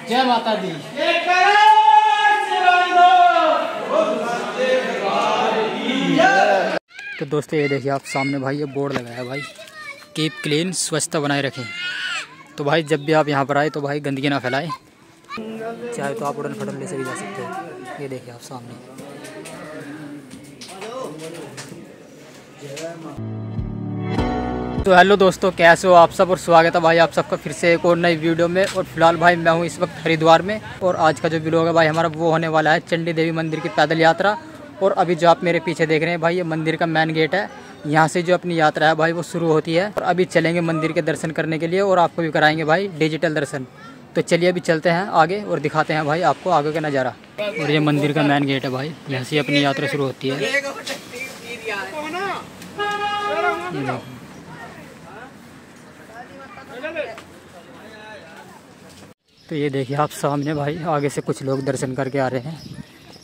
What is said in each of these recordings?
जय माता दी। तो दोस्तों ये देखिए आप सामने भाई ये बोर्ड लगाया है भाई, कीप क्लीन, स्वच्छता बनाए रखें। तो भाई जब भी आप यहाँ पर आए तो भाई गंदगी ना फैलाएं। चाहे तो आप उड़न खटोले से भी जा सकते हो। ये देखिए आप सामने। तो हेलो दोस्तों, कैसे हो आप सब और स्वागत है भाई आप सबका फिर से एक और नई वीडियो में। और फिलहाल भाई मैं हूँ इस वक्त हरिद्वार में और आज का जो व्लॉग है भाई हमारा वो होने वाला है चंडी देवी मंदिर की पैदल यात्रा। और अभी जो आप मेरे पीछे देख रहे हैं भाई ये मंदिर का मेन गेट है। यहाँ से जो अपनी यात्रा है भाई वो शुरू होती है और अभी चलेंगे मंदिर के दर्शन करने के लिए और आपको भी कराएंगे भाई डिजिटल दर्शन। तो चलिए अभी चलते हैं आगे और दिखाते हैं भाई आपको आगे का नज़ारा। और ये मंदिर का मेन गेट है भाई, यहाँ से अपनी यात्रा शुरू होती है। तो ये देखिए आप सामने भाई आगे से कुछ लोग दर्शन करके आ रहे हैं।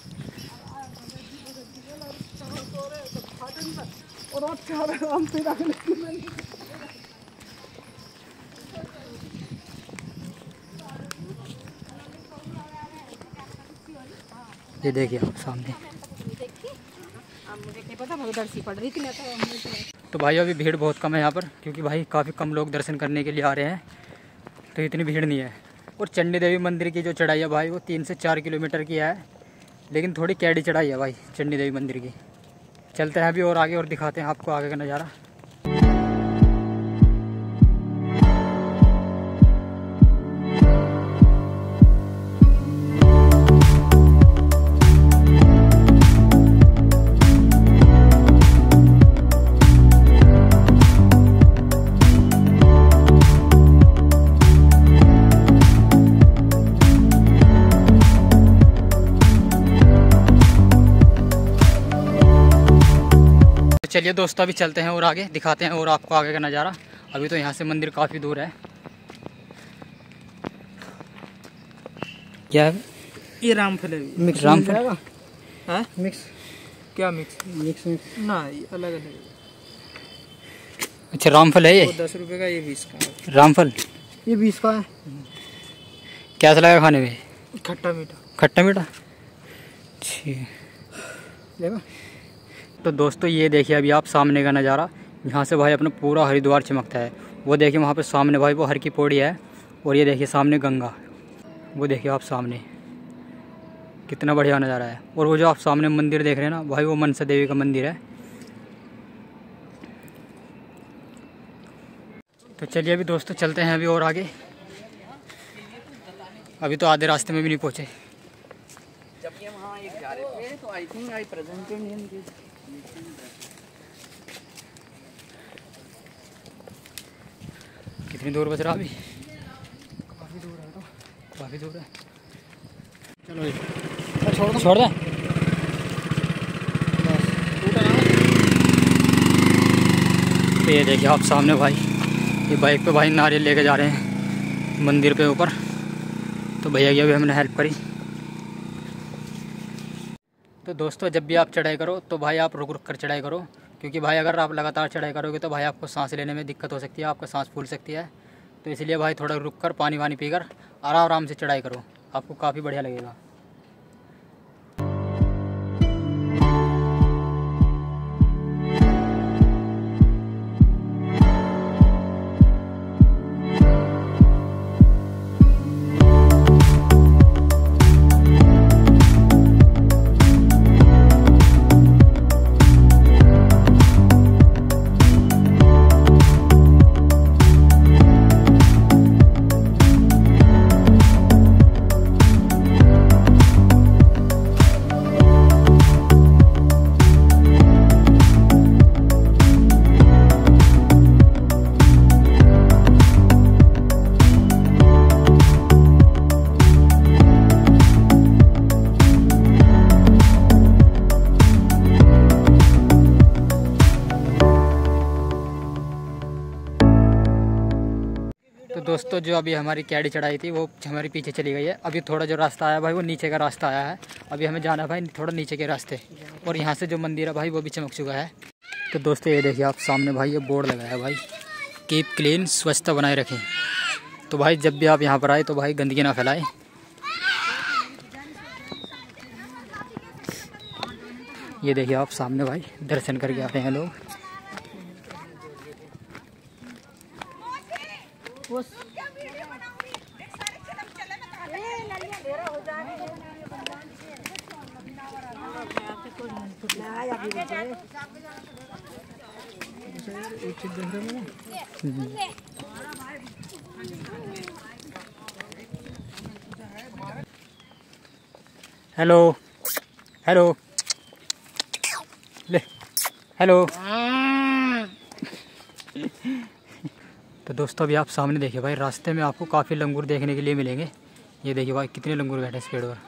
ये देखिए आप सामने। तो भाई अभी भीड़ बहुत कम है यहाँ पर, क्योंकि भाई काफ़ी कम लोग दर्शन करने के लिए आ रहे हैं, तो इतनी भीड़ नहीं है। और चंडी देवी मंदिर की जो चढ़ाई है भाई वो 3 से 4 किलोमीटर की है, लेकिन थोड़ी कैडी चढ़ाई है भाई चंडी देवी मंदिर की। चलते हैं अभी और आगे और दिखाते हैं आपको आगे का नज़ारा। चलिए दोस्तों अभी चलते हैं और आगे दिखाते हैं और आपको आगे का नज़ारा। अभी तो यहाँ से मंदिर काफ़ी दूर है। क्या है ये रामफल है। मिक्स रामफल है? मिक्स क्या मिक्स ना, ये अलग अलग। अच्छा रामफल है ये? 10 रुपये का, ये 20 का। रामफल ये 20 का है। कैसा लगा खाने में? खट्टा मीठा। खट्टा मीठा, ठीक। तो दोस्तों ये देखिए अभी आप सामने का नज़ारा, यहाँ से भाई अपना पूरा हरिद्वार चमकता है। वो देखिए वहाँ पे सामने भाई वो हर की पौड़ी है और ये देखिए सामने गंगा। वो देखिए आप सामने कितना बढ़िया नज़ारा है। और वो जो आप सामने मंदिर देख रहे हैं ना भाई वो मनसा देवी का मंदिर है। तो चलिए अभी दोस्तों चलते हैं अभी और आगे। अभी तो आधे रास्ते में भी नहीं पहुँचे। जब ये वहाँ एक जा रहे थे तो आई थिंक आई प्रेजेंट कितनी दूर बच रहा अभी? काफ़ी दूर है। तो काफ़ी दूर है। चलो छोड़ दें। तो ये देखिए आप सामने भाई ये बाइक पे भाई नारियल लेके जा रहे हैं मंदिर के ऊपर। तो भैया की अभी हमने हेल्प करी। तो दोस्तों जब भी आप चढ़ाई करो तो भाई आप रुक रुक कर चढ़ाई करो, क्योंकि भाई अगर आप लगातार चढ़ाई करोगे तो भाई आपको सांस लेने में दिक्कत हो सकती है, आपका सांस फूल सकती है। तो इसलिए भाई थोड़ा रुक कर पानी वानी पीकर आराम से चढ़ाई करो, आपको काफ़ी बढ़िया लगेगा। तो दोस्तों जो अभी हमारी कैडी चढ़ाई थी वो हमारे पीछे चली गई है। अभी थोड़ा जो रास्ता आया भाई वो नीचे का रास्ता आया है। अभी हमें जाना है भाई थोड़ा नीचे के रास्ते, और यहाँ से जो मंदिर है भाई वो भी चमक चुका है। तो दोस्तों ये देखिए आप सामने भाई ये बोर्ड लगाया है भाई, कीप क्लीन, स्वच्छता बनाए रखें। तो भाई जब भी आप यहाँ पर आए तो भाई गंदगी ना फैलाएं, ये देखिए आप सामने भाई दर्शन करके आते हैं लोग। हेलो हेलो ले हेलो। तो दोस्तों अभी आप सामने देखिए भाई, रास्ते में आपको काफ़ी लंगूर देखने के लिए मिलेंगे। ये देखिए भाई कितने लंगूर बैठे इस पेड़ पर।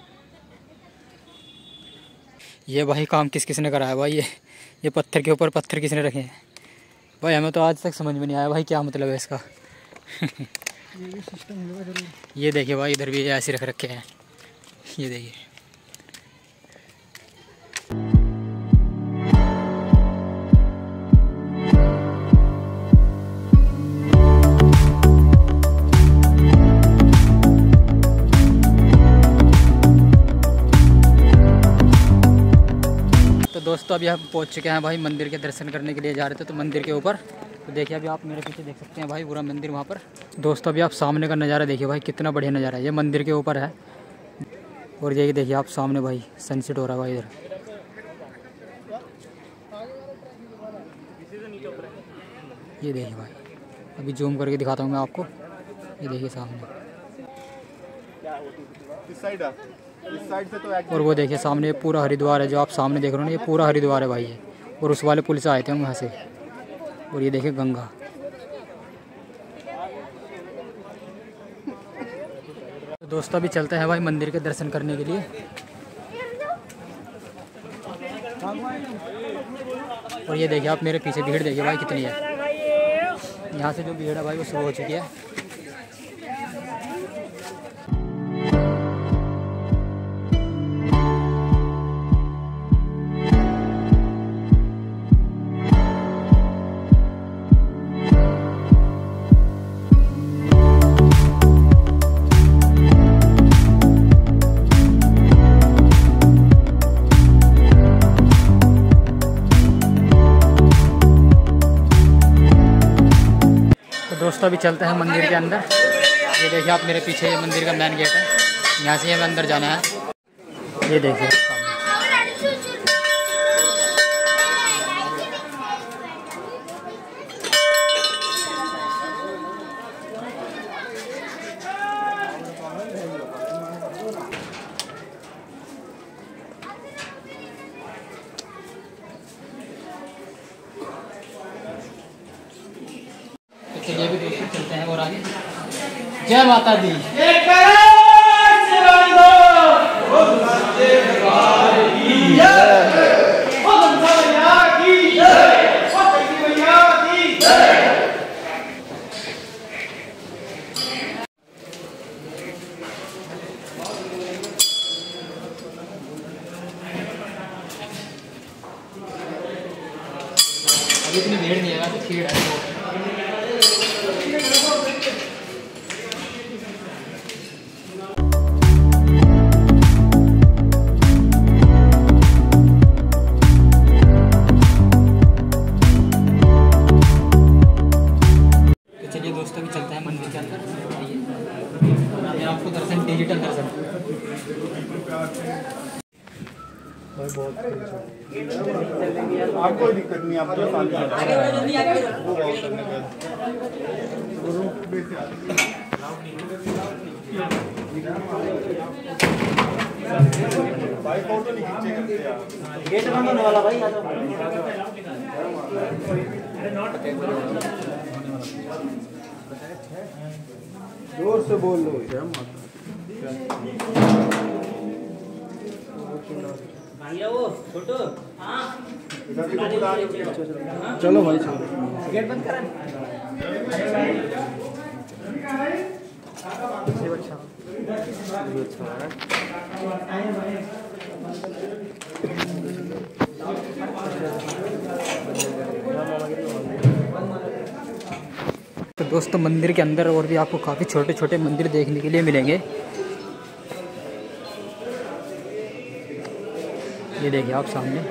ये भाई काम किस किस ने कराया भाई, ये पत्थर के ऊपर पत्थर किसने रखे हैं भाई, हमें तो आज तक समझ में नहीं आया भाई क्या मतलब है इसका। ये सिस्टम होगा जरूर। ये देखिए भाई इधर भी ऐसे रख रखे हैं, ये देखिए। तो दोस्तों अभी हम पहुंच चुके हैं भाई, मंदिर के दर्शन करने के लिए जा रहे थे तो मंदिर के ऊपर। तो देखिए अभी आप मेरे पीछे देख सकते हैं भाई पूरा मंदिर वहाँ पर। दोस्तों अभी आप सामने का नज़ारा देखिए भाई, कितना बढ़िया नज़ारा है। ये मंदिर के ऊपर है और ये देखिए आप सामने भाई सनसेट हो रहा है भाई इधर। ये देखिए भाई, अभी जूम करके दिखाता हूँ मैं आपको। ये देखिए सामने, इस साइड से तो और वो देखिए सामने पूरा हरिद्वार है जो आप सामने देख रहे हो ना, ये पूरा हरिद्वार है भाई ये। और उस वाले पुल से आए थे हम वहाँ से। और ये देखिए गंगा। तो दोस्तों अभी चलते हैं भाई मंदिर के दर्शन करने के लिए। और ये देखिए आप मेरे पीछे भीड़ देखिए भाई कितनी है। यहाँ से जो भीड़ है भाई वो शुरू हो चुकी है। दोस्तों अभी चलते हैं मंदिर के अंदर। ये देखिए आप मेरे पीछे, ये मंदिर का मेन गेट है, यहाँ से हमें अंदर जाना है। ये देखिए चलिए भी दोस्तों चलते हैं और आगे। जय माता दी। अभी इतनी भीड़ नहीं है, तो भीड़ है। दोस्तों भी चलते हैं मंदिर के अंदर। आपको दर्शन, डिजिटल दर्शन बहुत आप कोई दिक्कत नहीं, आप भाई फोटो नहीं खींचेंगे, गेट बंद होने वाला भाई। जोर से बोल लो। वो फोटो चलो भाई, चलो गेट बंद करा। तो दोस्तों मंदिर के अंदर और भी आपको काफ़ी छोटे छोटे मंदिर देखने के लिए मिलेंगे। ये देखिए आप सामने।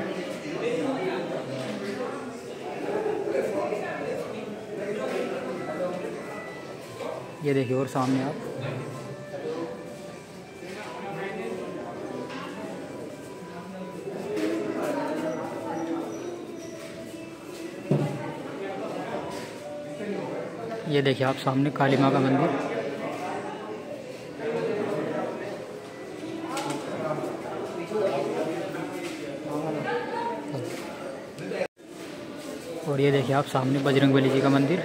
ये देखिए और सामने आप। ये देखिए आप सामने काली माँ का मंदिर। और ये देखिए आप सामने बजरंगबली जी का मंदिर।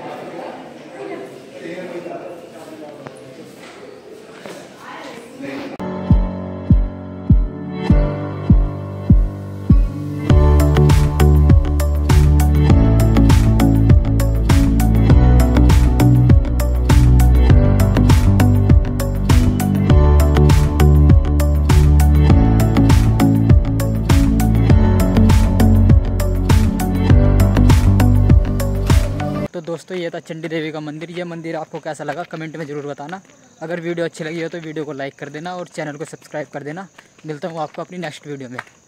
तो दोस्तों ये था चंडी देवी का मंदिर। ये मंदिर आपको कैसा लगा कमेंट में ज़रूर बताना। अगर वीडियो अच्छी लगी हो तो वीडियो को लाइक कर देना और चैनल को सब्सक्राइब कर देना। मिलता हूँ आपको अपनी नेक्स्ट वीडियो में।